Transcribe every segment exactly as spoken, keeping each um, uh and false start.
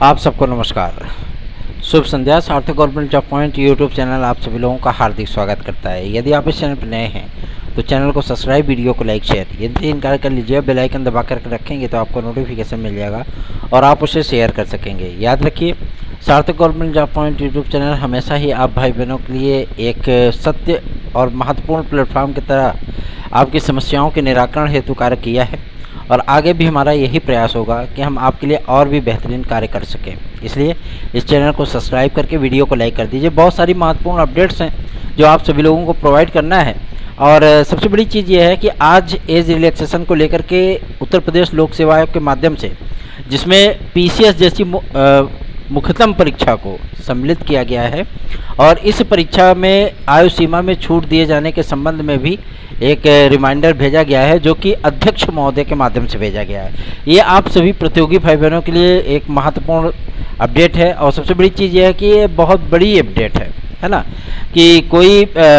आप सबको नमस्कार। शुभ संध्या। Sarthak government job point YouTube channel आप सभी लोगों का हार्दिक स्वागत करता है। यदि आप इस चैनल पर नए हैं तो चैनल को सब्सक्राइब, वीडियो को लाइक, शेयर यदि तीन कार्य कर लीजिए। बेल आइकन दबा कर रखेंगे तो आपको नोटिफिकेशन मिल जाएगा और आप उसे शेयर कर सकेंगे। याद रखिए, Sarthak government job point YouTube channel हमेशा ही आप भाई बहनों के लिए एक सत्य और महत्वपूर्ण प्लेटफॉर्म की तरह आपकी समस्याओं के निराकरण हेतु कार्य किया है और आगे भी हमारा यही प्रयास होगा कि हम आपके लिए और भी बेहतरीन कार्य कर सकें। इसलिए इस चैनल को सब्सक्राइब करके वीडियो को लाइक कर दीजिए। बहुत सारी महत्वपूर्ण अपडेट्स हैं जो आप सभी लोगों को प्रोवाइड करना है। और सबसे बड़ी चीज़ ये है कि आज एज रिलैक्सेशन को लेकर के उत्तर प्रदेश लोक सेवा आयोग के माध्यम से, जिसमें पी सी एस जैसी मुख्यतम परीक्षा को सम्मिलित किया गया है और इस परीक्षा में आयु सीमा में छूट दिए जाने के संबंध में भी एक रिमाइंडर भेजा गया है, जो कि अध्यक्ष महोदय के माध्यम से भेजा गया है। ये आप सभी प्रतियोगी भाई बहनों के लिए एक महत्वपूर्ण अपडेट है और सबसे बड़ी चीज़ ये है कि ये बहुत बड़ी अपडेट है है ना, कि कोई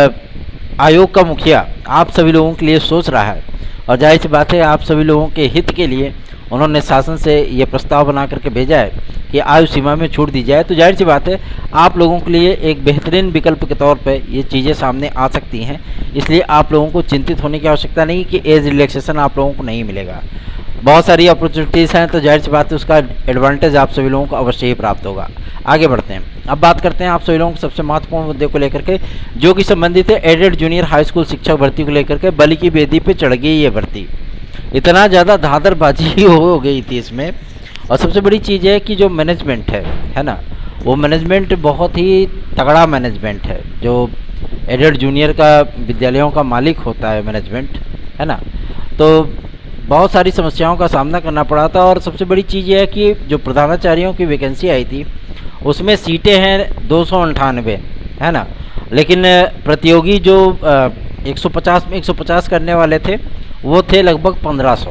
आयोग का मुखिया आप सभी लोगों के लिए सोच रहा है और जाहिर सी बात है आप सभी लोगों के हित के लिए उन्होंने शासन से ये प्रस्ताव बना करके भेजा है कि आयु सीमा में छूट दी जाए। तो जाहिर सी बात है आप लोगों के लिए एक बेहतरीन विकल्प के तौर पे ये चीज़ें सामने आ सकती हैं। इसलिए आप लोगों को चिंतित होने की आवश्यकता नहीं कि एज रिलैक्सेशन आप लोगों को नहीं मिलेगा। बहुत सारी अपॉर्चुनिटीज़ हैं, तो जाहिर सी बात है उसका एडवांटेज आप सभी लोगों को अवश्य ही प्राप्त होगा। आगे बढ़ते हैं। अब बात करते हैं आप सभी लोगों को सबसे महत्वपूर्ण मुद्दे को लेकर के, जो कि संबंधित है एडेड जूनियर हाई स्कूल शिक्षक भर्ती को लेकर के। बलि की बेदी पे चढ़ गई ये भर्ती, इतना ज़्यादा धांधरबाजी हो गई थी इसमें। और सबसे बड़ी चीज़ है कि जो मैनेजमेंट है है ना, वो मैनेजमेंट बहुत ही तगड़ा मैनेजमेंट है। जो एडेड जूनियर का विद्यालयों का मालिक होता है मैनेजमेंट, है ना, तो बहुत सारी समस्याओं का सामना करना पड़ा था। और सबसे बड़ी चीज़ ये है कि जो प्रधानाचार्यों की वैकेंसी आई थी उसमें सीटें हैं दो सौ अंठानवे, है ना, लेकिन प्रतियोगी जो एक सौ पचास में एक सौ पचास करने वाले थे वो थे लगभग पंद्रह सौ।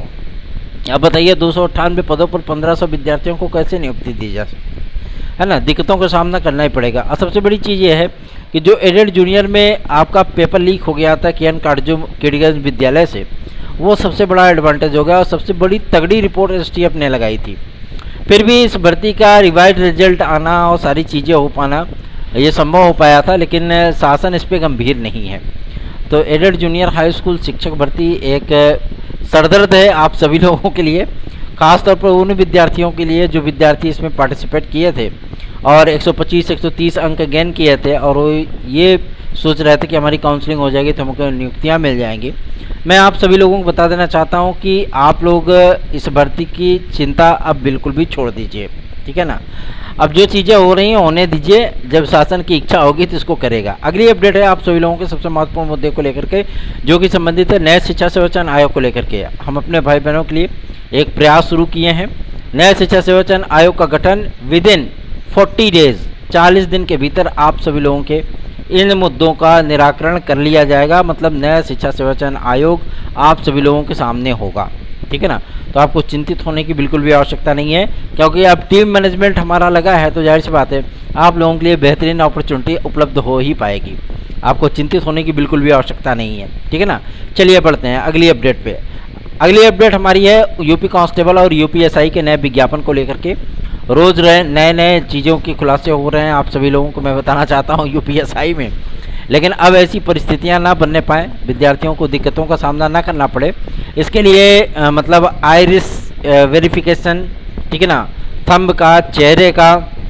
अब बताइए दो सौ अट्ठानवे पदों पर पंद्रह सौ विद्यार्थियों को कैसे नियुक्ति दी जा सकती है ना, दिक्कतों का सामना करना ही पड़ेगा। और सबसे बड़ी चीज़ ये है कि जो एडेड जूनियर में आपका पेपर लीक हो गया था किरण काटजू किडगंज विद्यालय से, वो सबसे बड़ा एडवांटेज हो गया और सबसे बड़ी तगड़ी रिपोर्ट एस टी एफ ने लगाई थी। फिर भी इस भर्ती का रिवाइज रिजल्ट आना और सारी चीज़ें हो पाना ये संभव हो पाया था, लेकिन शासन इस पर गंभीर नहीं है। तो एडेड जूनियर हाई स्कूल शिक्षक भर्ती एक सरदर्द है आप सभी लोगों के लिए, खासतौर पर उन विद्यार्थियों के लिए जो विद्यार्थी इसमें पार्टिसिपेट किए थे और एक सौ पच्चीस एक सौ तीस अंक गेन किए थे और वो ये सोच रहे थे कि हमारी काउंसलिंग हो जाएगी तो हमको नियुक्तियां मिल जाएंगी। मैं आप सभी लोगों को बता देना चाहता हूं कि आप लोग इस भर्ती की चिंता अब बिल्कुल भी छोड़ दीजिए, ठीक है ना। अब जो चीज़ें हो रही हैं होने दीजिए, जब शासन की इच्छा होगी तो इसको करेगा। अगली अपडेट है आप सभी लोगों के सबसे महत्वपूर्ण मुद्दे को लेकर के, जो कि संबंधित है नए शिक्षा सेवाचयन आयोग को लेकर के। हम अपने भाई बहनों के लिए एक प्रयास शुरू किए हैं। नए शिक्षा सेवाचयन आयोग का गठन विद इन फोर्टी डेज, चालीस दिन के भीतर आप सभी लोगों के इन मुद्दों का निराकरण कर लिया जाएगा। मतलब नया शिक्षा सेवाचयन आयोग आप सभी लोगों के सामने होगा, ठीक है ना। तो आपको चिंतित होने की बिल्कुल भी आवश्यकता नहीं है, क्योंकि अब टीम मैनेजमेंट हमारा लगा है, तो जाहिर सी बात है आप लोगों के लिए बेहतरीन अपॉर्चुनिटी उपलब्ध हो ही पाएगी। आपको चिंतित होने की बिल्कुल भी आवश्यकता नहीं है, ठीक है ना। चलिए बढ़ते हैं अगली अपडेट पे। अगली अपडेट हमारी है यूपी कांस्टेबल और यूपी एस आई के नए विज्ञापन को लेकर के। रोज़ रहे नए नए चीज़ों के खुलासे हो रहे हैं आप सभी लोगों को मैं बताना चाहता हूँ यूपी एस आई में, लेकिन अब ऐसी परिस्थितियां ना बनने पाएँ, विद्यार्थियों को दिक्कतों का सामना ना करना पड़े, इसके लिए आ, मतलब आइरिस वेरिफिकेशन, ठीक है ना, थंब का, चेहरे का,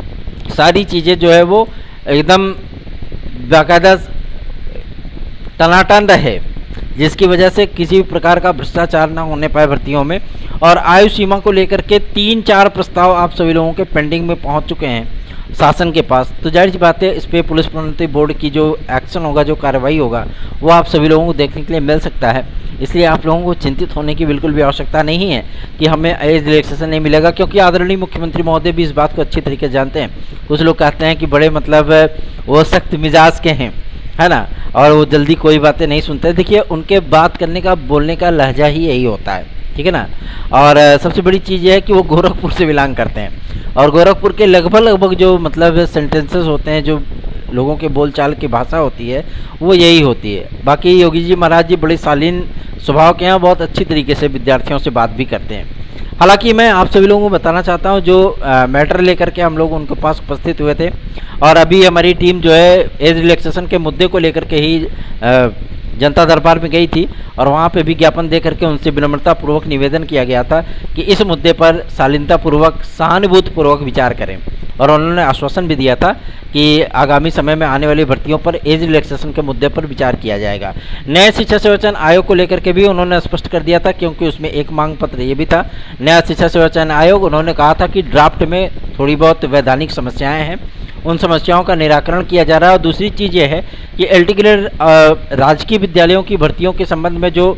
सारी चीज़ें जो है वो एकदम बाकायदा टनाटन रहे, जिसकी वजह से किसी भी प्रकार का भ्रष्टाचार ना होने पाए भर्तियों में। और आयु सीमा को लेकर के तीन चार प्रस्ताव आप सभी लोगों के पेंडिंग में पहुंच चुके हैं शासन के पास। तो जाहिर सी बात है इस पर पुलिस प्रोन्नति बोर्ड की जो एक्शन होगा, जो कार्रवाई होगा, वो आप सभी लोगों को देखने के लिए मिल सकता है। इसलिए आप लोगों को चिंतित होने की बिल्कुल भी आवश्यकता नहीं है कि हमें एज रिलैक्सेशन नहीं मिलेगा, क्योंकि आदरणीय मुख्यमंत्री महोदय भी इस बात को अच्छी तरीके से जानते हैं। कुछ लोग कहते हैं कि बड़े मतलब वो सख्त मिजाज के हैं, है ना, और वो जल्दी कोई बातें नहीं सुनते। देखिए उनके बात करने का, बोलने का लहजा ही यही होता है, ठीक है ना। और सबसे बड़ी चीज़ ये है कि वो गोरखपुर से बिलोंग करते हैं और गोरखपुर के लगभग लगभग जो मतलब सेंटेंसेस होते हैं, जो लोगों के बोलचाल की भाषा होती है, वो यही होती है। बाकी योगी जी महाराज जी बड़े शालीन स्वभाव के हैं, बहुत अच्छी तरीके से विद्यार्थियों से बात भी करते हैं। हालांकि मैं आप सभी लोगों को बताना चाहता हूं, जो आ, मैटर लेकर के हम लोग उनके पास उपस्थित हुए थे और अभी हमारी टीम जो है एज रिलैक्सेशन के मुद्दे को लेकर के ही आ, जनता दरबार में गई थी और वहाँ पे भी ज्ञापन दे करके उनसे विनम्रतापूर्वक निवेदन किया गया था कि इस मुद्दे पर शालीनतापूर्वक सहानुभूतिपूर्वक विचार करें। और उन्होंने आश्वासन भी दिया था कि आगामी समय में आने वाली भर्तियों पर एज रिलैक्सेशन के मुद्दे पर विचार किया जाएगा। नए शिक्षा सेवाचयन आयोग को लेकर के भी उन्होंने स्पष्ट कर दिया था, क्योंकि उसमें एक मांग पत्र ये भी था। नया शिक्षा सेवाचयन आयोग, उन्होंने कहा था कि ड्राफ्ट में थोड़ी बहुत वैधानिक समस्याएँ हैं, उन समस्याओं का निराकरण किया जा रहा है। और दूसरी चीज़ ये है कि एल टी ग्रेड राजकीय विद्यालयों की भर्तियों के संबंध में जो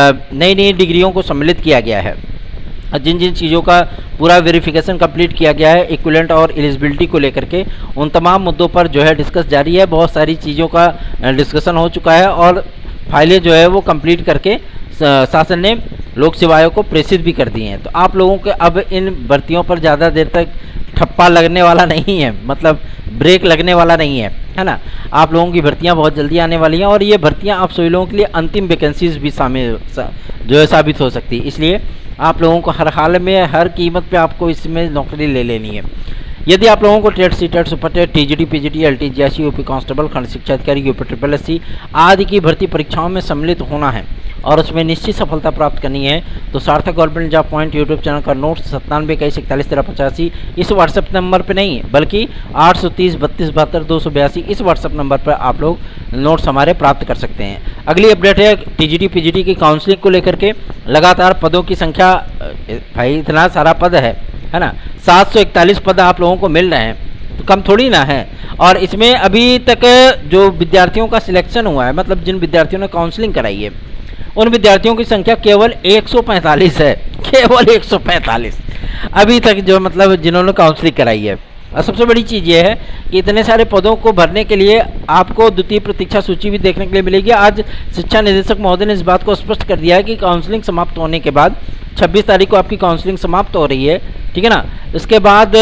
नई नई डिग्रियों को सम्मिलित किया गया है, जिन जिन चीज़ों का पूरा वेरिफिकेशन कंप्लीट किया गया है इक्विवेलेंट और एलिजिबिलिटी को लेकर के, उन तमाम मुद्दों पर जो है डिस्कस जारी है। बहुत सारी चीज़ों का डिस्कशन हो चुका है और फाइलें जो है वो कंप्लीट करके शासन ने लोक सेवा आयोग को प्रेषित भी कर दी हैं। तो आप लोगों के अब इन भर्तियों पर ज़्यादा देर तक ठप्पा लगने वाला नहीं है, मतलब ब्रेक लगने वाला नहीं है, है ना। आप लोगों की भर्तियां बहुत जल्दी आने वाली हैं और ये भर्तियां आप सभी लोगों के लिए अंतिम वैकेंसीज भी शामिल जो है साबित हो सकती है। इसलिए आप लोगों को हर हाल में हर कीमत पे आपको इसमें नौकरी ले लेनी है। यदि आप लोगों को TET C TET super TET T G T P G T L T G S C UP constable खंड शिक्षा अधिकारी यूपी ट्रिपल एस सी आदि की भर्ती परीक्षाओं में सम्मिलित होना है और उसमें निश्चित सफलता प्राप्त करनी है, तो Sarthak government job point YouTube channel का नोट्स सत्तानवे इक्कीस इकतालीस तेरह पचासी इस व्हाट्सएप नंबर पर नहीं बल्कि आठ सौ तीस बत्तीस बहत्तर दो सौ बयासी इस व्हाट्सएप नंबर पर आप लोग नोट्स हमारे प्राप्त कर सकते हैं। अगली अपडेट है T G T P G T की काउंसलिंग को लेकर के। लगातार पदों की संख्या, भाई इतना सारा पद है है ना, सात सौ इकतालीस पद आप लोगों को मिल रहे हैं, तो कम थोड़ी ना है। और इसमें अभी तक जो विद्यार्थियों का सिलेक्शन हुआ है, मतलब जिन विद्यार्थियों ने काउंसलिंग कराई है, उन विद्यार्थियों की संख्या केवल एक सौ पैंतालीस है, केवल एक सौ पैंतालीस अभी तक जो मतलब जिन्होंने काउंसलिंग कराई है। और सबसे बड़ी चीज़ ये है कि इतने सारे पदों को भरने के लिए आपको द्वितीय प्रतीक्षा सूची भी देखने के लिए मिलेगी। आज शिक्षा निदेशक महोदय ने इस बात को स्पष्ट कर दिया है कि काउंसलिंग समाप्त होने के बाद छब्बीस तारीख को आपकी काउंसलिंग समाप्त हो रही है, ठीक है ना। इसके बाद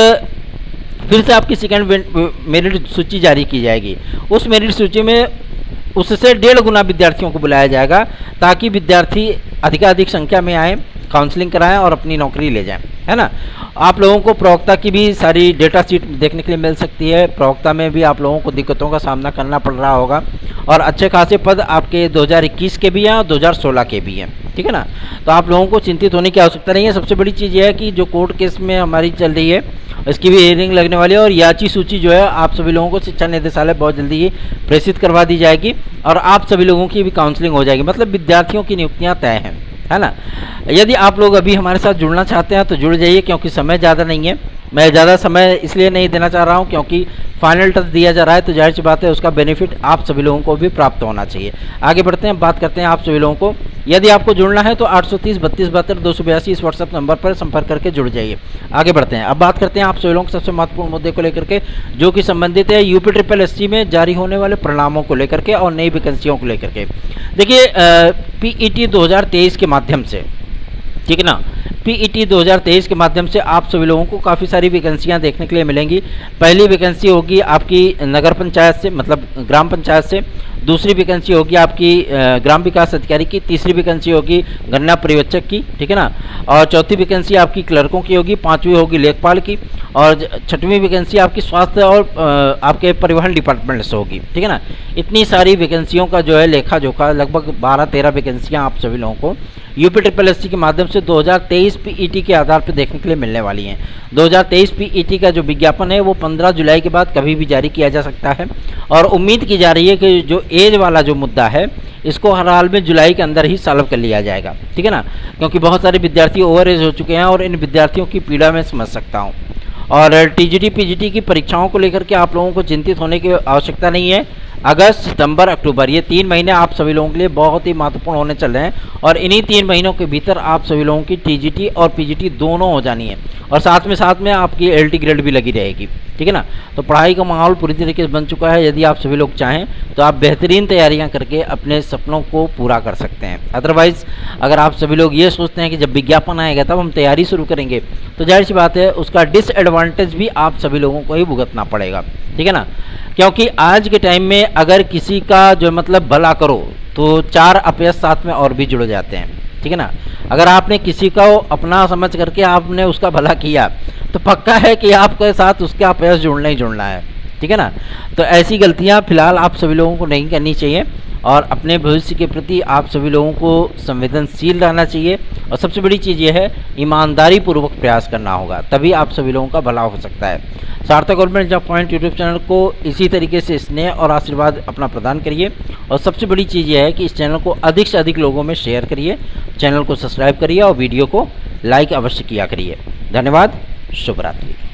फिर से आपकी सेकेंड मेरिट सूची जारी की जाएगी। उस मेरिट सूची में उससे डेढ़ गुना विद्यार्थियों को बुलाया जाएगा ताकि विद्यार्थी अधिकाधिक संख्या में आए, काउंसलिंग कराएं और अपनी नौकरी ले जाएं, है ना। आप लोगों को प्रवक्ता की भी सारी डेटा शीट देखने के लिए मिल सकती है। प्रवक्ता में भी आप लोगों को दिक्कतों का सामना करना पड़ रहा होगा और अच्छे खासे पद आपके दो हज़ार इक्कीस के भी हैं और दो हज़ार सोलह के भी हैं, ठीक है ना। तो आप लोगों को चिंतित होने की आवश्यकता नहीं है। सबसे बड़ी चीज़ यह है कि जो कोर्ट केस में हमारी चल रही है इसकी भी हियरिंग लगने वाली है और याची सूची जो है आप सभी लोगों को शिक्षा निदेशालय बहुत जल्दी ही प्रेषित करवा दी जाएगी और आप सभी लोगों की भी काउंसलिंग हो जाएगी, मतलब विद्यार्थियों की नियुक्तियां तय हैं, है ना। यदि आप लोग अभी हमारे साथ जुड़ना चाहते हैं तो जुड़ जाइए, क्योंकि समय ज़्यादा नहीं है। मैं ज़्यादा समय इसलिए नहीं देना चाह रहा हूं क्योंकि फाइनल टच दिया जा रहा है, तो जाहिर सी बात है उसका बेनिफिट आप सभी लोगों को भी प्राप्त होना चाहिए। आगे बढ़ते हैं, बात करते हैं आप सभी लोगों को। यदि आपको जुड़ना है तो आठ सौ तीस बत्तीस बहत्तर दो सौ बयासी इस व्हाट्सएप नंबर पर संपर्क करके जुड़ जाइए। आगे बढ़ते हैं, अब बात करते हैं आप सभी लोगों के सबसे महत्वपूर्ण मुद्दे को लेकर के, जो कि संबंधित है यूपी ट्रिपल एस सी में जारी होने वाले परिणामों को लेकर के और नई वैकेंसियों को लेकर के। देखिए पीईटी दो हज़ार तेईस के माध्यम से, ठीक है ना, पीईटी दो हज़ार तेईस के माध्यम से आप सभी लोगों को काफ़ी सारी वैकेंसियां देखने के लिए मिलेंगी। पहली वैकेंसी होगी आपकी नगर पंचायत से, मतलब ग्राम पंचायत से। दूसरी वैकेंसी होगी आपकी ग्राम विकास अधिकारी की। तीसरी वैकेंसी होगी गन्ना पर्यवेक्षक की, ठीक है ना। और चौथी वैकेंसी आपकी क्लर्कों की होगी। पांचवी होगी लेखपाल की और छठवीं वैकेंसी आपकी स्वास्थ्य और आपके परिवहन डिपार्टमेंट से होगी, ठीक है ना। इतनी सारी वैकेंसियों का जो है लेखा जोखा, लगभग बारह तेरह वैकेंसियाँ आप सभी लोगों को यूपी ट्रिपल एस सी के माध्यम से दो हज़ार तेईस पीईटी के आधार पर देखने के लिए मिलने वाली हैं। दो हज़ार तेईस पीईटी का जो विज्ञापन है वो पंद्रह जुलाई के बाद कभी भी जारी किया जा सकता है और उम्मीद की जा रही है कि जो एज वाला जो मुद्दा है इसको हर हाल में जुलाई के अंदर ही सॉल्व कर लिया जाएगा, ठीक है ना, क्योंकि बहुत सारे विद्यार्थी ओवर एज हो चुके हैं और इन विद्यार्थियों की पीड़ा मैं समझ सकता हूँ। और टीजीटी पीजीटी की परीक्षाओं को लेकर के आप लोगों को चिंतित होने की आवश्यकता नहीं है। अगस्त सितंबर अक्टूबर ये तीन महीने आप सभी लोगों के लिए बहुत ही महत्वपूर्ण होने चल रहे हैं और इन्हीं तीन महीनों के भीतर आप सभी लोगों की टीजीटी और पीजीटी दोनों हो जानी है और साथ में साथ में आपकी एलटी ग्रेड भी लगी रहेगी, ठीक है ना। तो पढ़ाई का माहौल पूरी तरीके से बन चुका है। यदि आप सभी लोग चाहें तो आप बेहतरीन तैयारियां करके अपने सपनों को पूरा कर सकते हैं। अदरवाइज़ अगर आप सभी लोग ये सोचते हैं कि जब विज्ञापन आएगा तब हम तैयारी शुरू करेंगे, तो जाहिर सी बात है उसका डिसएडवांटेज भी आप सभी लोगों को ही भुगतना पड़ेगा, ठीक है ना। क्योंकि आज के टाइम में अगर किसी का जो मतलब भला करो तो चार अपयश साथ में और भी जुड़ जाते हैं, ठीक है ना। अगर आपने किसी को अपना समझ करके आपने उसका भला किया तो पक्का है कि आपके साथ उसका अपयश जुड़ना ही जुड़ना है, ठीक है ना। तो ऐसी गलतियां फिलहाल आप सभी लोगों को नहीं करनी चाहिए और अपने भविष्य के प्रति आप सभी लोगों को संवेदनशील रहना चाहिए। और सबसे बड़ी चीज़ ये है, ईमानदारी पूर्वक प्रयास करना होगा, तभी आप सभी लोगों का भला हो सकता है। Sarthak government job point YouTube channel को इसी तरीके से स्नेह और आशीर्वाद अपना प्रदान करिए। और सबसे बड़ी चीज़ यह है कि इस चैनल को अधिक से अधिक लोगों में शेयर करिए, चैनल को सब्सक्राइब करिए और वीडियो को लाइक अवश्य किया करिए। धन्यवाद। शुभ रात्रि।